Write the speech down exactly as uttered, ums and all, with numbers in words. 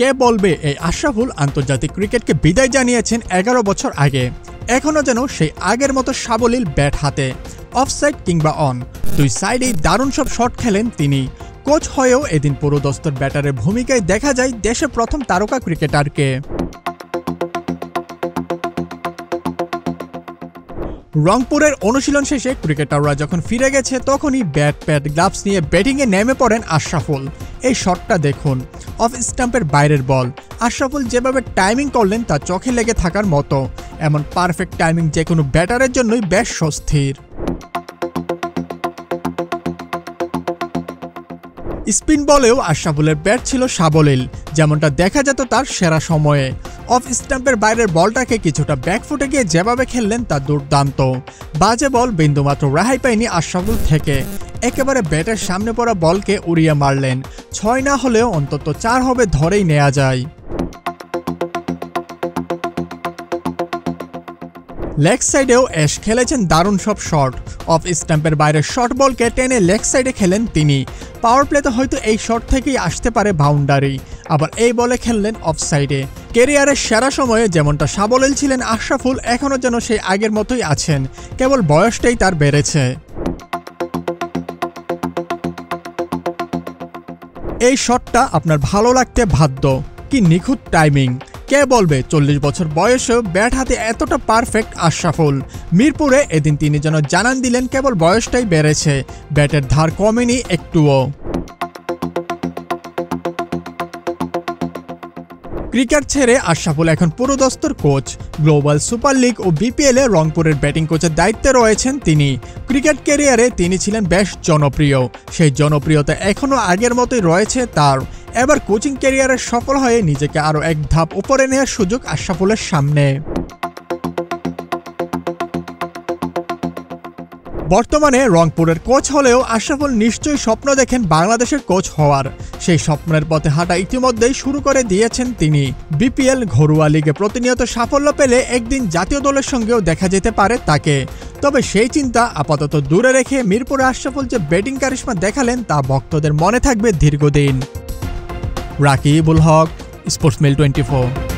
কে বলবে এই আশরাফুল আন্তর্জাতিক ক্রিকেটকে বিদায় জানিয়েছেন এগারো বছর আগে। এখনও যেন সেই আগের মতো সাবলীল ব্যাট হাতে, অফসাইড কিংবা অন দুই সাইডেই দারুণ সব শট খেলেন তিনি। কোচ হয়েও এদিন পুরোদস্তুর ব্যাটারের ভূমিকায় দেখা যায় দেশের প্রথম তারকা ক্রিকেটারকে। রংপুরের অনুশীলন শেষে ক্রিকেটাররা যখন ফিরে গেছে তখনই ব্যাট প্যাড গ্লাভস নিয়ে ব্যাটিংয়ে নেমে পড়েন আশরাফুল। এই শটটা দেখুন, অফ স্টাম্পের বাইরের বল। আশরাফুল যেভাবে টাইমিং করলেন তা চোখে লেগে থাকার মতো। এমন পারফেক্ট টাইমিং যে কোনো ব্যাটারের জন্যই বেশ স্বস্তির। স্পিন বলেও আশরাফুলের ব্যাট ছিল সাবলীল, যেমনটা দেখা যেত তার সেরা সময়ে। অফ স্টাম্পের বাইরের বলটাকে কিছুটা ব্যাকফুটে গিয়ে যেভাবে খেললেন তা দুর্দান্ত। বাজে বল বিন্দুমাত্র রেহাই পায়নি আশরাফুল থেকে। একেবারে ব্যাটের সামনে পড়া বলকে উড়িয়ে মারলেন। ছয় না হলেও অন্তত চার হবে ধরেই নেওয়া যায়। লেগ সাইডেও অ্যাশ খেলেছেন দারুণ সব শট। অফ স্টাম্পের বাইরের শর্ট বলকে টেনে লেগ সাইডে খেলেন তিনি। পাওয়ার প্লেতে হয়তো এই শট থেকেই আসতে পারে বাউন্ডারি, আবার এই বলে খেললেন অফ সাইডে। ক্যারিয়ারের সেরা সময়ে যেমনটা সাবলীল ছিলেন আশরাফুল, এখনও যেন সেই আগের মতোই আছেন, কেবল বয়সটাই তার বেড়েছে। এই শটটা আপনার ভালো লাগতে বাধ্য। কি নিখুঁত টাইমিং! কে বলবে চল্লিশ বছর বয়সেও ব্যাট হাতে এতটা পারফেক্ট আশরাফুল। মিরপুরে এদিন তিনি যেন জানান দিলেন কেবল বয়সটাই বেড়েছে, ব্যাটের ধার কমেনি একটুও। ক্রিকেট ছেড়ে আশরাফুল এখন পুরোদস্তুর কোচ। গ্লোবাল সুপার লিগ ও বিপিএল এ রংপুরের ব্যাটিং কোচের দায়িত্বে রয়েছেন তিনি। ক্রিকেট ক্যারিয়ারে তিনি ছিলেন বেশ জনপ্রিয়, সেই জনপ্রিয়তা এখনও আগের মতোই রয়েছে তার। এবার কোচিং ক্যারিয়ারে সফল হয়ে নিজেকে আরও এক ধাপ উপরে নেওয়ার সুযোগ আশরাফুলের সামনে। বর্তমানে রংপুরের কোচ হলেও আশরাফুল নিশ্চয়ই স্বপ্ন দেখেন বাংলাদেশের কোচ হওয়ার। সেই স্বপ্নের পথে হাঁটা ইতিমধ্যেই শুরু করে দিয়েছেন তিনি। বিপিএল ঘরোয়া লিগে প্রতিনিয়ত সাফল্য পেলে একদিন জাতীয় দলের সঙ্গেও দেখা যেতে পারে তাকে। তবে সেই চিন্তা আপাতত দূরে রেখে মিরপুরে আশরাফুল যে ব্যাটিং কারিশমা দেখালেন তা ভক্তদের মনে থাকবে দীর্ঘদিন। Rakibul Haque, sports mail twenty four.